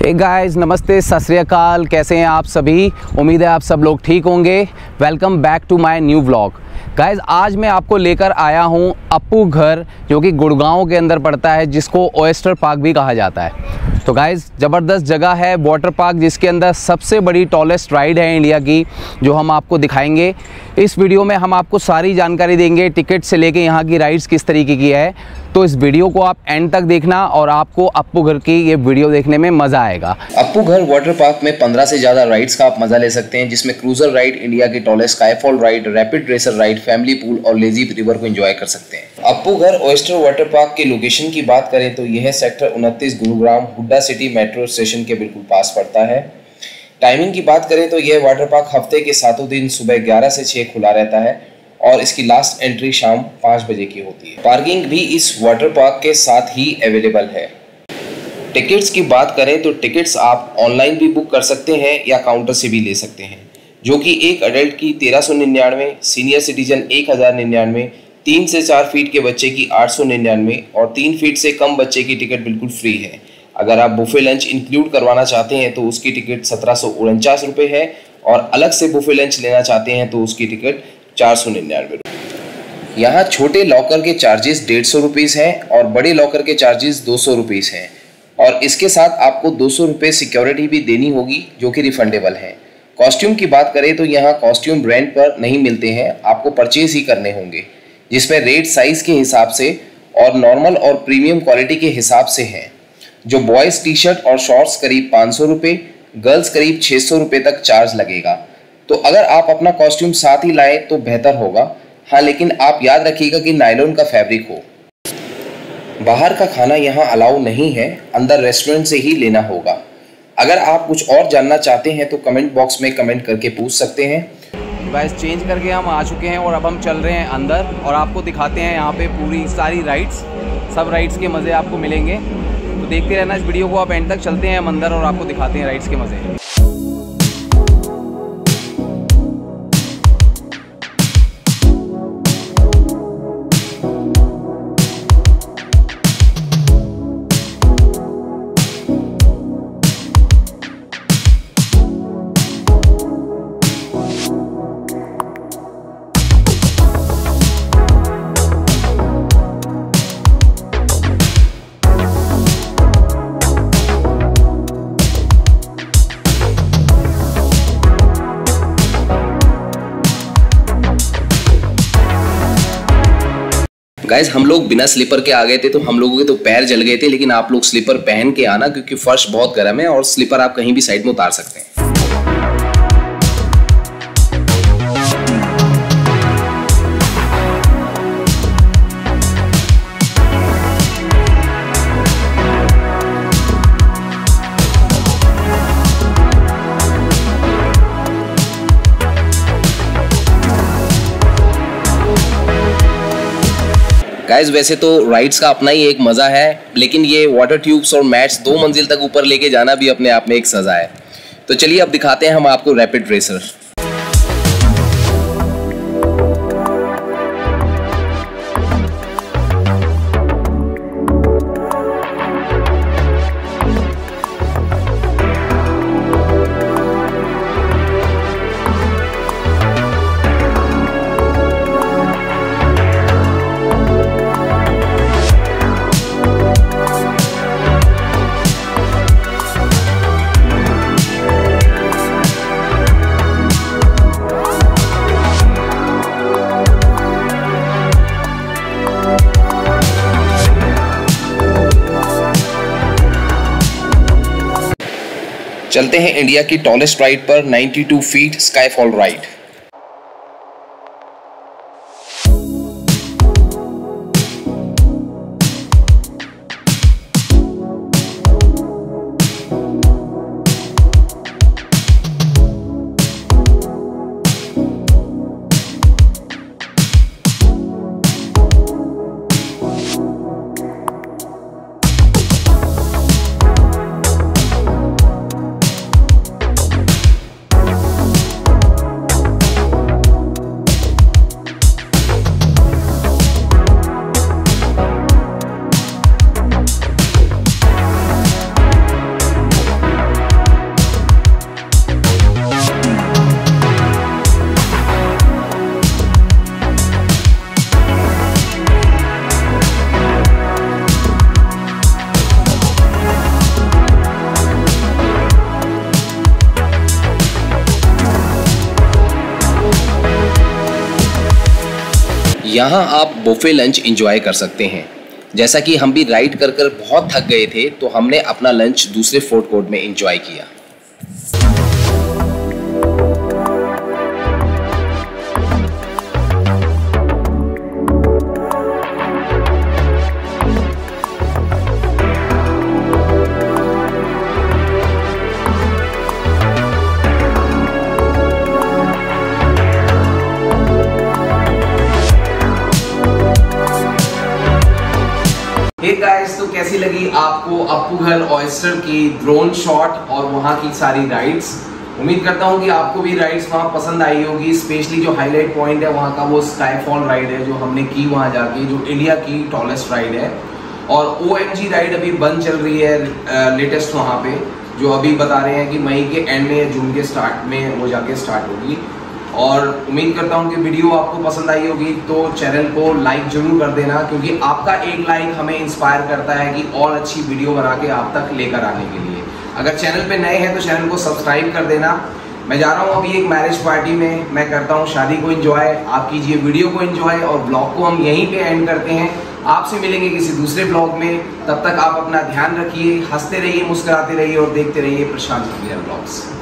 Hey guys, नमस्ते, सत श्री अकाल। कैसे हैं आप सभी? उम्मीद है आप सब लोग ठीक होंगे। Welcome back to my new vlog. Guys, आज मैं आपको लेकर आया हूं अप्पू घर, जो कि गुड़गांव के अंदर पड़ता है, जिसको ओएस्टर पार्क भी कहा जाता है। तो गाइस, ज़बरदस्त जगह है वाटर पार्क, जिसके अंदर सबसे बड़ी टॉलेस्ट राइड है इंडिया की, जो हम आपको दिखाएंगे। इस वीडियो में हम आपको सारी जानकारी देंगे, टिकट से लेके यहाँ की राइड्स किस तरीके की है। तो इस वीडियो को आप एंड तक देखना और आपको अप्पू घर की ये वीडियो देखने में मज़ा आएगा। अप्पू घर वाटर पार्क में 15 से ज़्यादा राइड्स का आप मज़ा ले सकते हैं, जिसमें क्रूजर राइड, इंडिया की tallest skyfall ride, rapid racer ride, family pool और लेजी रिवर को एंजॉय कर सकते हैं। Appu Ghar oyster water park के लोकेशन की बात करें तो यह sector 29 Gurugram Huda city metro station के बिल्कुल पास पड़ता है। टाइमिंग की बात करें तो यह वाटर पार्क हफ्ते के 7 दिन सुबह 11 से 6 खुला रहता है और इसकी लास्ट एंट्री शाम 5 बजे की होती है। पार्किंग भी इस वाटर पार्क के साथ ही अवेलेबल है। टिकट्स की बात करें तो टिकट्स आप ऑनलाइन भी बुक कर सकते हैं या काउंटर से भी ले सकते हैं, जो कि एक अडल्ट की 1399, सीनियर सिटीजन 1099, 3 से 4 फीट के बच्चे की 899 और 3 फीट से कम बच्चे की टिकट बिल्कुल फ्री है। अगर आप बुफे लंच इंक्लूड करवाना चाहते हैं तो उसकी टिकट 1749 रुपये है और अलग से बुफे लंच लेना चाहते हैं तो उसकी टिकट 499 रुपये। यहाँ छोटे लॉकर के चार्जेस 150 रुपीज़ हैं और बड़े लॉकर के चार्जेस 200 रुपीज़ हैं और इसके साथ आपको 200 रुपये सिक्योरिटी भी देनी होगी, जो कि रिफंडेबल है। कॉस्ट्यूम की बात करें तो यहाँ कॉस्ट्यूम रेंट पर नहीं मिलते हैं, आपको परचेज ही करने होंगे, जिसमें रेट साइज़ के हिसाब से और नॉर्मल और प्रीमियम क्वालिटी के हिसाब से हैं। जो बॉयज़ टी शर्ट और शॉर्ट्स करीब 500 रुपये, गर्ल्स करीब 600 रुपये तक चार्ज लगेगा। तो अगर आप अपना कॉस्ट्यूम साथ ही लाएं तो बेहतर होगा। हाँ, लेकिन आप याद रखिएगा कि नायलॉन का फैब्रिक हो। बाहर का खाना यहाँ अलाउ नहीं है, अंदर रेस्टोरेंट से ही लेना होगा। अगर आप कुछ और जानना चाहते हैं तो कमेंट बॉक्स में कमेंट करके पूछ सकते हैं। गाइस, चेंज करके हम आ चुके हैं और अब हम चल रहे हैं अंदर और आपको दिखाते हैं यहाँ पे पूरी सारी राइड्स, सब राइड्स के मज़े आपको मिलेंगे। तो देखते रहना इस वीडियो को, आप एंड तक चलते हैं हम अंदर और आपको दिखाते हैं राइड्स के मज़े। गाइस, हम लोग बिना स्लीपर के आ गए थे तो हम लोगों के तो पैर जल गए थे, लेकिन आप लोग स्लीपर पहन के आना, क्योंकि फर्श बहुत गर्म है और स्लीपर आप कहीं भी साइड में उतार सकते हैं। गाइस, वैसे तो राइड्स का अपना ही एक मज़ा है, लेकिन ये वाटर ट्यूब्स और मैट्स 2 मंजिल तक ऊपर लेके जाना भी अपने आप में एक सज़ा है। तो चलिए अब दिखाते हैं हम आपको रैपिड रेसर। चलते हैं इंडिया की टॉलेस्ट राइड पर, 92 फीट स्काईफॉल राइड। यहाँ आप बुफे लंच एंजॉय कर सकते हैं। जैसा कि हम भी राइड कर कर बहुत थक गए थे, तो हमने अपना लंच दूसरे फूड कोर्ट में एंजॉय किया। हे गाइस, तो कैसी लगी आपको अप्पू घर ऑयस्टर की ड्रोन शॉट और वहाँ की सारी राइड्स। उम्मीद करता हूँ कि आपको भी राइड्स वहाँ पसंद आई होगी। स्पेशली जो हाईलाइट पॉइंट है वहाँ का वो स्काईफॉल राइड है जो हमने की वहाँ जाके, जो इंडिया की टॉलेस्ट राइड है। और OMG राइड अभी बंद चल रही है लेटेस्ट वहाँ पे, जो अभी बता रहे हैं कि मई के एंड में या जून के स्टार्ट में वो जाके स्टार्ट होगी। और उम्मीद करता हूँ कि वीडियो आपको पसंद आई होगी, तो चैनल को लाइक जरूर कर देना, क्योंकि आपका एक लाइक हमें इंस्पायर करता है कि और अच्छी वीडियो बना के आप तक लेकर आने के लिए। अगर चैनल पे नए हैं तो चैनल को सब्सक्राइब कर देना। मैं जा रहा हूँ अभी एक मैरिज पार्टी में, मैं करता हूँ शादी को एंजॉय, आप कीजिए वीडियो को एंजॉय और ब्लॉग को हम यहीं पे एंड करते हैं। आपसे मिलेंगे किसी दूसरे ब्लॉग में, तब तक आप अपना ध्यान रखिए, हंसते रहिए, मुस्कुराते रहिए और देखते रहिए प्रशांत ब्लॉग्स।